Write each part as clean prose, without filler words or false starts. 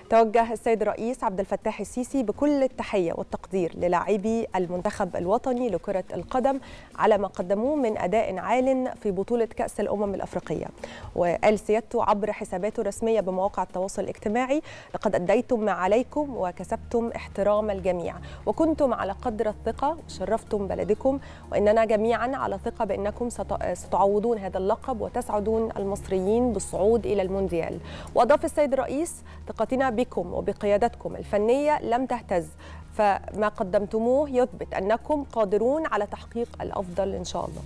توجه السيد الرئيس عبد الفتاح السيسي بكل التحية والتقدير للاعبي المنتخب الوطني لكرة القدم على ما قدموه من أداء عال في بطولة كأس الأمم الأفريقية. وقال سيادته عبر حساباته الرسمية بمواقع التواصل الاجتماعي: لقد أديتم ما عليكم وكسبتم احترام الجميع، وكنتم على قدر الثقة وشرفتم بلدكم، وإننا جميعا على ثقة بأنكم ستعوضون هذا اللقب وتسعدون المصريين بالصعود إلى المونديال. وأضاف السيد الرئيس: ثقتنا بكم وبقيادتكم الفنية لم تهتز، فما قدمتموه يثبت أنكم قادرون على تحقيق الأفضل إن شاء الله.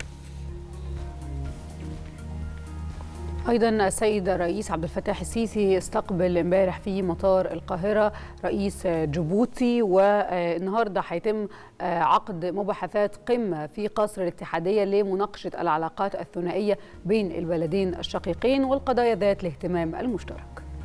أيضا السيد الرئيس عبد الفتاح السيسي استقبل امبارح في مطار القاهرة رئيس جيبوتي، والنهارده هيتم عقد مباحثات قمة في قصر الاتحادية لمناقشة العلاقات الثنائية بين البلدين الشقيقين والقضايا ذات الاهتمام المشترك.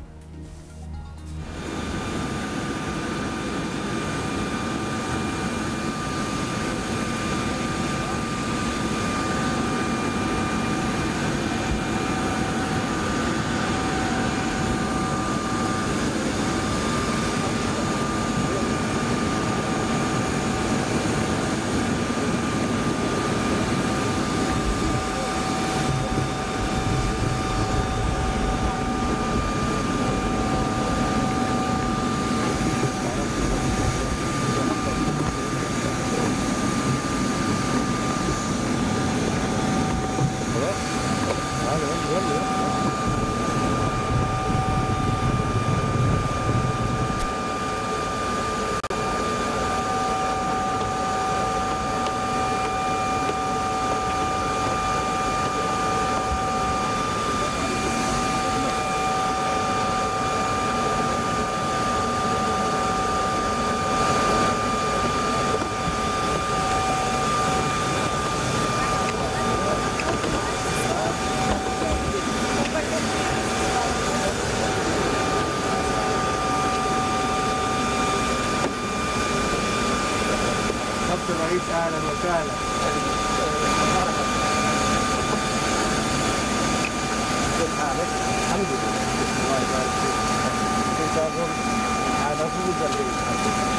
الرئيس اهلا وسهلا. كيف حالك؟ الحمد لله. الله يبارك فيك. كيف تظن على فوز الرئيس؟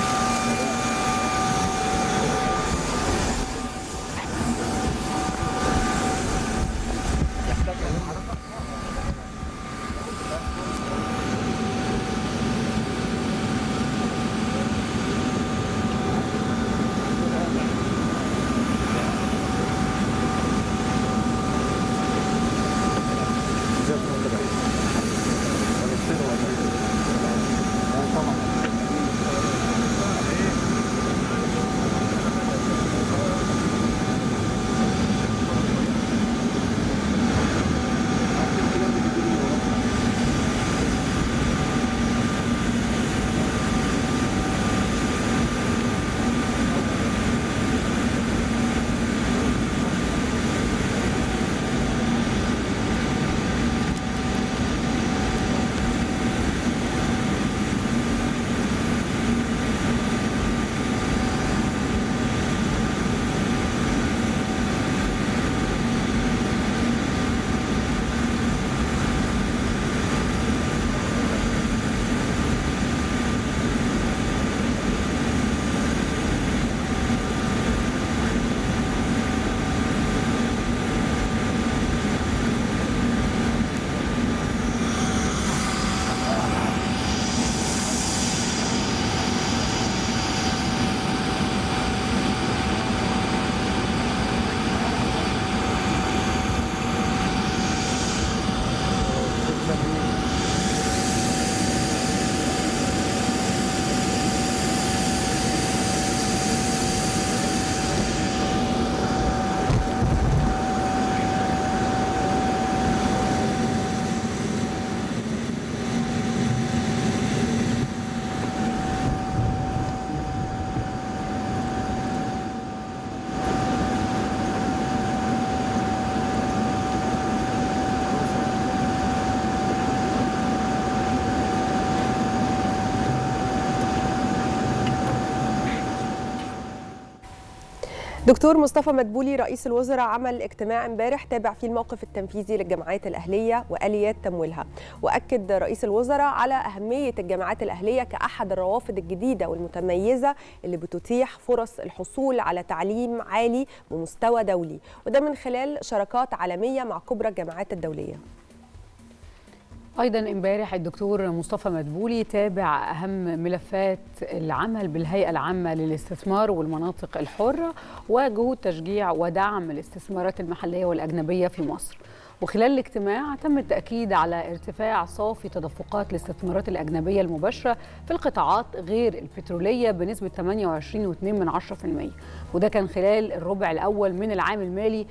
دكتور مصطفى مدبولي رئيس الوزراء عمل اجتماع امبارح تابع فيه الموقف التنفيذي للجامعات الأهلية وآليات تمويلها، وأكد رئيس الوزراء على أهمية الجامعات الأهلية كأحد الروافد الجديدة والمتميزة اللي بتتيح فرص الحصول على تعليم عالي بمستوى دولي، وده من خلال شراكات عالمية مع كبرى الجامعات الدولية. أيضا امبارح الدكتور مصطفى مدبولي تابع أهم ملفات العمل بالهيئة العامة للاستثمار والمناطق الحرة وجهود تشجيع ودعم الاستثمارات المحلية والأجنبية في مصر. وخلال الاجتماع تم التأكيد على ارتفاع صافي تدفقات الاستثمارات الأجنبية المباشرة في القطاعات غير البترولية بنسبة 28.2%، وده كان خلال الربع الأول من العام المالي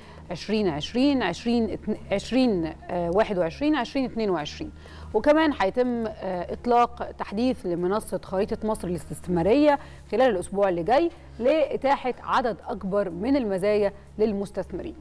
2021-2022. وكمان هيتم إطلاق تحديث لمنصة خريطة مصر الاستثمارية خلال الأسبوع اللي جاي لإتاحة عدد أكبر من المزايا للمستثمرين.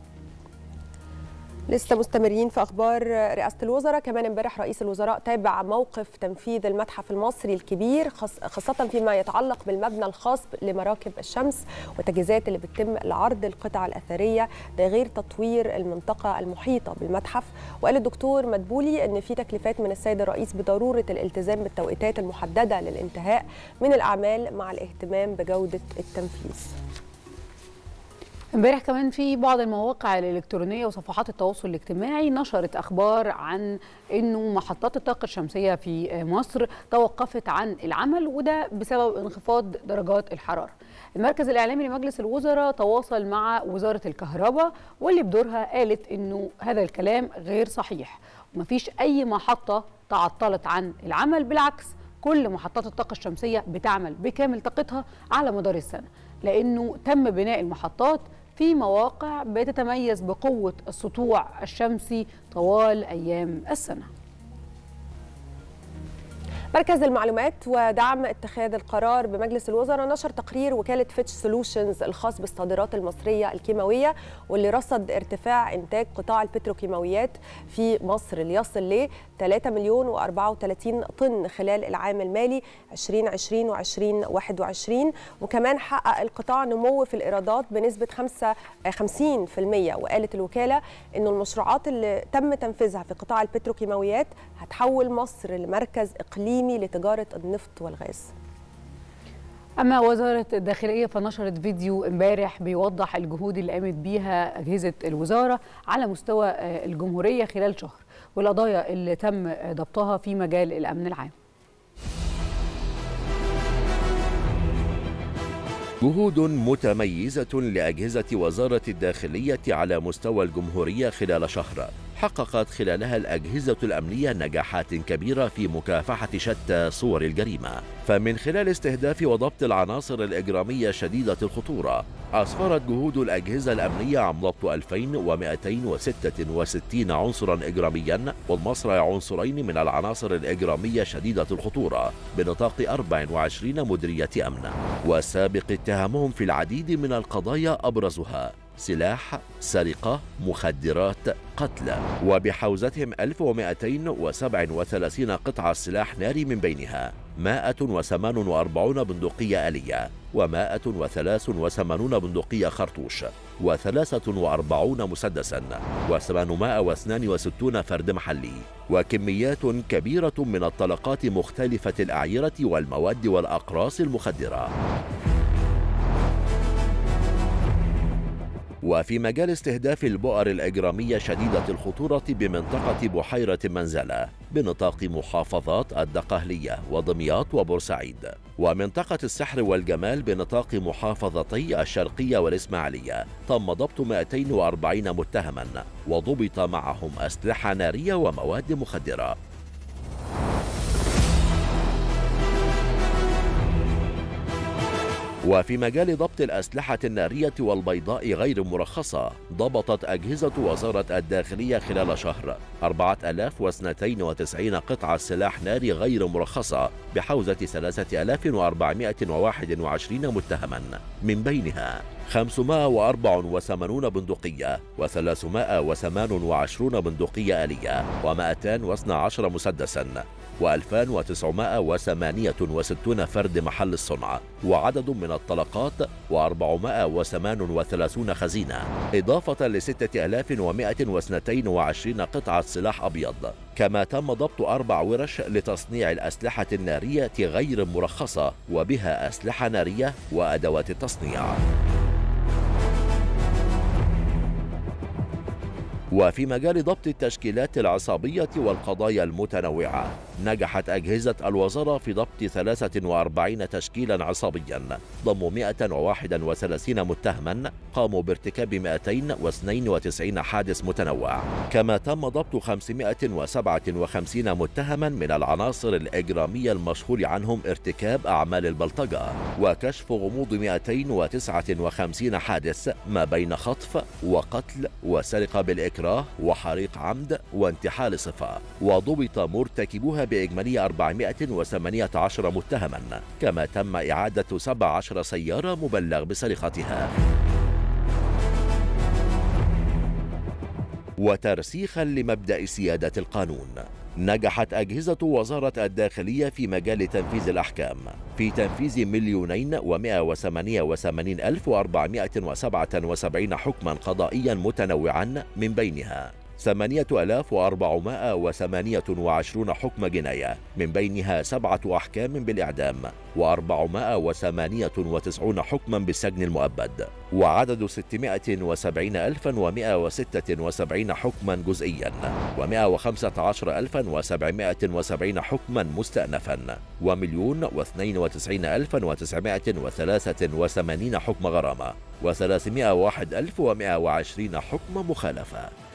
لسه مستمرين في أخبار رئاسة الوزراء. كمان امبارح رئيس الوزراء تابع موقف تنفيذ المتحف المصري الكبير خاصة فيما يتعلق بالمبنى الخاص لمراكب الشمس والتجهيزات اللي بتتم لعرض القطع الأثرية، ده غير تطوير المنطقة المحيطة بالمتحف. وقال الدكتور مدبولي أن في تكليفات من السيد الرئيس بضرورة الالتزام بالتوقيتات المحددة للانتهاء من الأعمال مع الاهتمام بجودة التنفيذ. امبارح كمان في بعض المواقع الإلكترونية وصفحات التواصل الاجتماعي نشرت أخبار عن أنه محطات الطاقة الشمسية في مصر توقفت عن العمل، وده بسبب انخفاض درجات الحرارة. المركز الإعلامي لمجلس الوزراء تواصل مع وزارة الكهرباء واللي بدورها قالت أنه هذا الكلام غير صحيح ومفيش أي محطة تعطلت عن العمل، بالعكس كل محطات الطاقة الشمسية بتعمل بكامل طاقتها على مدار السنة، لأنه تم بناء المحطات في مواقع بتتميز بقوة السطوع الشمسي طوال أيام السنة. مركز المعلومات ودعم اتخاذ القرار بمجلس الوزراء نشر تقرير وكالة فيتش سولوشنز الخاص بالصادرات المصرية الكيماوية، واللي رصد ارتفاع إنتاج قطاع البتروكيماويات في مصر ليصل ل 3,034,000 طن خلال العام المالي 2020 و2021. وكمان حقق القطاع نمو في الإيرادات بنسبة 50%. وقالت الوكالة إنه المشروعات اللي تم تنفيذها في قطاع البتروكيماويات هتحول مصر لمركز إقليمي لتجارة النفط والغاز. أما وزارة الداخلية فنشرت فيديو امبارح بيوضح الجهود اللي قامت بيها أجهزة الوزارة على مستوى الجمهورية خلال شهر والقضايا اللي تم ضبطها في مجال الأمن العام. جهود متميزة لأجهزة وزارة الداخلية على مستوى الجمهورية خلال شهر حققت خلالها الأجهزة الأمنية نجاحات كبيرة في مكافحة شتى صور الجريمة. فمن خلال استهداف وضبط العناصر الإجرامية شديدة الخطورة، أسفرت جهود الأجهزة الأمنية عن ضبط 2266 عنصرا إجراميا والمصرع عنصرين من العناصر الإجرامية شديدة الخطورة بنطاق 24 مديرية أمن، والسابق اتهامهم في العديد من القضايا أبرزها سلاح، سرقة، مخدرات، قتل، وبحوزتهم 1237 قطعة سلاح ناري، من بينها 148 بندقية آلية و183 بندقية خرطوش و43 مسدسا و862 فرد محلي، وكميات كبيرة من الطلقات مختلفة الأعيرة والمواد والأقراص المخدرة. وفي مجال استهداف البؤر الإجرامية شديدة الخطورة بمنطقة بحيرة منزلة بنطاق محافظات الدقهلية ودمياط وبورسعيد، ومنطقة السحر والجمال بنطاق محافظتي الشرقية والإسماعيلية، تم ضبط 240 متهما وضبط معهم أسلحة نارية ومواد مخدرة. وفي مجال ضبط الأسلحة النارية والبيضاء غير مرخصة، ضبطت أجهزة وزارة الداخلية خلال شهر 4092 قطعة سلاح ناري غير مرخصة بحوزة 3421 متهما، من بينها 584 بندقية و328 بندقية آلية و212 مسدسا و2968 فرد محل الصنع، وعدد من الطلقات و438 خزينة، إضافة ل 6122 قطعة سلاح أبيض. كما تم ضبط 4 ورش لتصنيع الأسلحة النارية غير مرخصة وبها أسلحة نارية وأدوات التصنيع. وفي مجال ضبط التشكيلات العصابية والقضايا المتنوعة، نجحت أجهزة الوزارة في ضبط 43 تشكيلا عصابيا ضموا 131 متهما قاموا بارتكاب 292 حادث متنوع. كما تم ضبط 557 متهما من العناصر الإجرامية المشهور عنهم ارتكاب أعمال البلطجة، وكشف غموض 259 حادث ما بين خطف وقتل وسرقة بالإكراه وحريق عمد وانتحال صفة، وضبط مرتكبوها بإجمالي 418 متهما. كما تم إعادة 17 سيارة مبلغ بسرقتها. وترسيخا لمبدأ سيادة القانون، نجحت أجهزة وزارة الداخلية في مجال تنفيذ الأحكام في تنفيذ 2,188,477 حكما قضائيا متنوعا، من بينها 8,428 حكم جناية، من بينها 7 أحكام بالإعدام و498 حكما بالسجن المؤبد، وعدد 670,176 حكما جزئيا و115,770 حكما مستأنفا و1,092,983 حكم غرامة و301,120 حكم مخالفة.